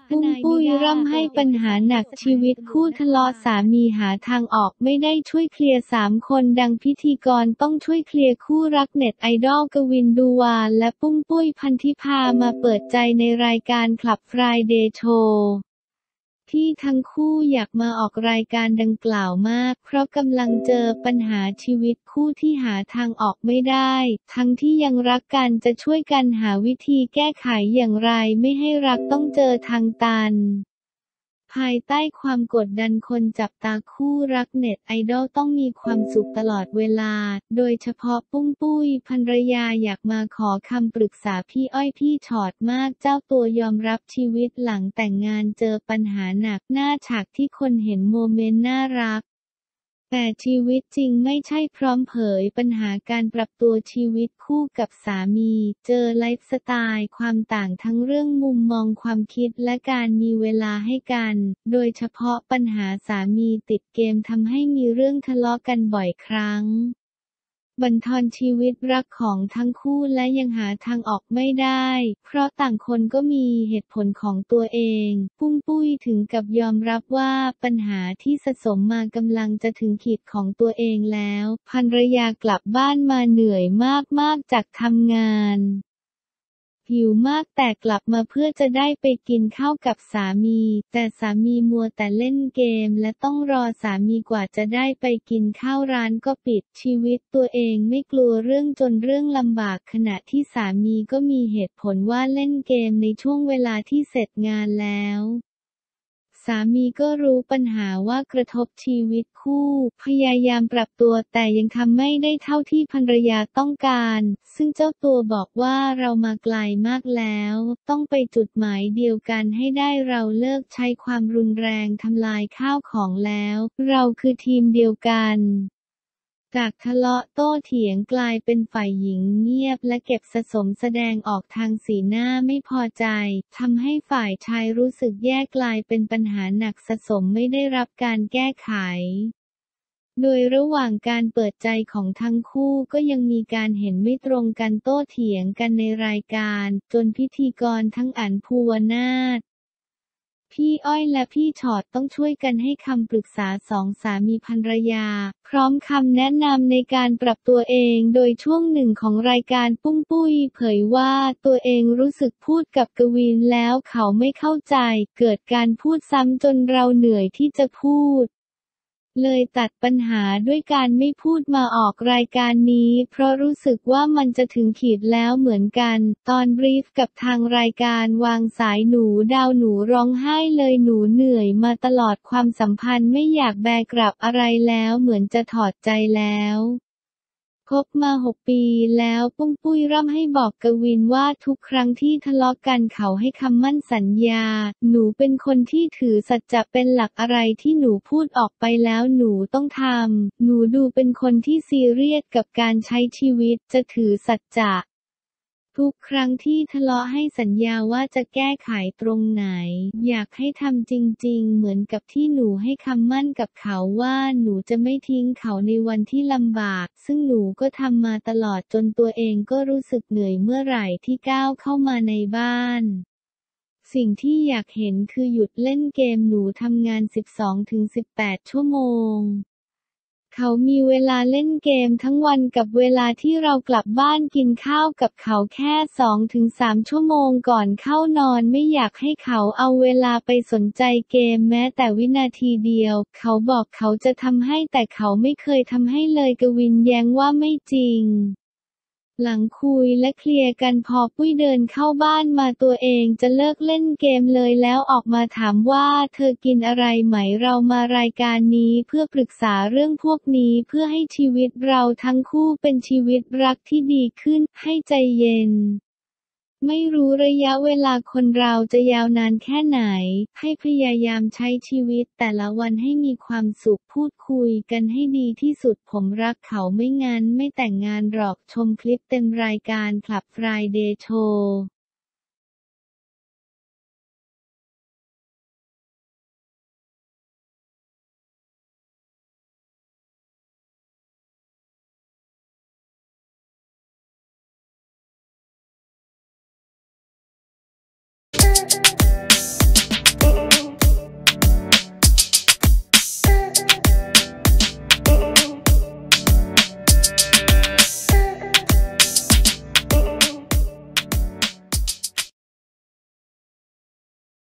ปุ้งปุ้ยร่ำให้ปัญหาหนักชีวิตคู่ทะเลาะสามีหาทางออกไม่ได้ช่วยเคลียร์3 คนดังพิธีกรต้องช่วยเคลียร์คู่รักเน็ตไอดอลกวินดูวาลและปุ้งปุ้ยพันธิพามาเปิดใจในรายการคลับ Friday Show ที่ทั้งคู่อยากมาออกรายการดังกล่าวมากเพราะกำลังเจอปัญหาชีวิตคู่ที่หาทางออกไม่ได้ทั้งที่ยังรักกันจะช่วยกันหาวิธีแก้ไขอย่างไรไม่ให้รักต้องเจอทางตันภายใต้ความกดดันคนจับตาคู่รักเน็ตไอดอลต้องมีความสุขตลอดเวลาโดยเฉพาะปุ้งปุ้ยภรรยาอยากมาขอคำปรึกษาพี่อ้อยพี่ชอตมากเจ้าตัวยอมรับชีวิตหลังแต่งงานเจอปัญหาหนักหน้าฉากที่คนเห็นโมเมนต์น่ารักแต่ชีวิตจริงไม่ใช่พร้อมเผยปัญหาการปรับตัวชีวิตคู่กับสามีเจอไลฟ์สไตล์ความต่างทั้งเรื่องมุมมองความคิดและการมีเวลาให้กันโดยเฉพาะปัญหาสามีติดเกมทำให้มีเรื่องทะเลาะกันบ่อยครั้งบั่นทอนชีวิตรักของทั้งคู่และยังหาทางออกไม่ได้เพราะต่างคนก็มีเหตุผลของตัวเองปุ้งปุ้ยถึงกับยอมรับว่าปัญหาที่สะสมมากำลังจะถึงขีดของตัวเองแล้วภรรยากลับบ้านมาเหนื่อยมากๆจากทำงานหิวมากแต่กลับมาเพื่อจะได้ไปกินข้าวกับสามีแต่สามีมัวแต่เล่นเกมและต้องรอสามีกว่าจะได้ไปกินข้าวร้านก็ปิดชีวิตตัวเองไม่กลัวเรื่องจนเรื่องลำบากขณะที่สามีก็มีเหตุผลว่าเล่นเกมในช่วงเวลาที่เสร็จงานแล้วสามีก็รู้ปัญหาว่ากระทบชีวิตคู่พยายามปรับตัวแต่ยังทำไม่ได้เท่าที่ภรรยาต้องการซึ่งเจ้าตัวบอกว่าเรามาไกลมากแล้วต้องไปจุดหมายเดียวกันให้ได้เราเลิกใช้ความรุนแรงทำลายข้าวของแล้วเราคือทีมเดียวกันจากทะเลาะโต้เถียงกลายเป็นฝ่ายหญิงเงียบและเก็บสะสมแสดงออกทางสีหน้าไม่พอใจทำให้ฝ่ายชายรู้สึกแย่กลายเป็นปัญหาหนักสะสมไม่ได้รับการแก้ไขโดยระหว่างการเปิดใจของทั้งคู่ก็ยังมีการเห็นไม่ตรงกันโต้เถียงกันในรายการจนพิธีกรทั้งอั๋นภูวนาถพี่อ้อยและพี่ชอตต้องช่วยกันให้คำปรึกษา2 สามีภรรยาพร้อมคำแนะนำในการปรับตัวเองโดยช่วงหนึ่งของรายการปุ้งปุ้ยเผยว่าตัวเองรู้สึกพูดกับกวินแล้วเขาไม่เข้าใจเกิดการพูดซ้ำจนเราเหนื่อยที่จะพูดเลยตัดปัญหาด้วยการไม่พูดมาออกรายการนี้เพราะรู้สึกว่ามันจะถึงขีดแล้วเหมือนกันตอนบรีฟกับทางรายการวางสายหนูดาวหนูร้องไห้เลยหนูเหนื่อยมาตลอดความสัมพันธ์ไม่อยากแบกรับอะไรแล้วเหมือนจะถอดใจแล้วคบมา6 ปีแล้วปุ้งปุ้ยร่ำให้บอกกวินว่าทุกครั้งที่ทะเลาะกันเขาให้คำมั่นสัญญาหนูเป็นคนที่ถือสัจจะเป็นหลักอะไรที่หนูพูดออกไปแล้วหนูต้องทำหนูดูเป็นคนที่ซีเรียสกับการใช้ชีวิตจะถือสัจจะทุกครั้งที่ทะเลาะให้สัญญาว่าจะแก้ไขตรงไหนอยากให้ทำจริงๆเหมือนกับที่หนูให้คำมั่นกับเขาว่าหนูจะไม่ทิ้งเขาในวันที่ลำบากซึ่งหนูก็ทำมาตลอดจนตัวเองก็รู้สึกเหนื่อยเมื่อไหร่ที่ก้าวเข้ามาในบ้านสิ่งที่อยากเห็นคือหยุดเล่นเกมหนูทำงาน 12-18 ชั่วโมงเขามีเวลาเล่นเกมทั้งวันกับเวลาที่เรากลับบ้านกินข้าวกับเขาแค่ 2-3 ชั่วโมงก่อนเข้านอนไม่อยากให้เขาเอาเวลาไปสนใจเกมแม้แต่วินาทีเดียวเขาบอกเขาจะทำให้แต่เขาไม่เคยทำให้เลยกวินแย้งว่าไม่จริงหลังคุยและเคลียร์กันพอปุ้ยเดินเข้าบ้านมาตัวเองจะเลิกเล่นเกมเลยแล้วออกมาถามว่าเธอกินอะไรไหมเรามารายการนี้เพื่อปรึกษาเรื่องพวกนี้เพื่อให้ชีวิตเราทั้งคู่เป็นชีวิตรักที่ดีขึ้นให้ใจเย็นไม่รู้ระยะเวลาคนเราจะยาวนานแค่ไหนให้พยายามใช้ชีวิตแต่ละวันให้มีความสุขพูดคุยกันให้ดีที่สุดผมรักเขาไม่งั้นไม่แต่งงานหรอกชมคลิปเต็มรายการคลับ Friday Show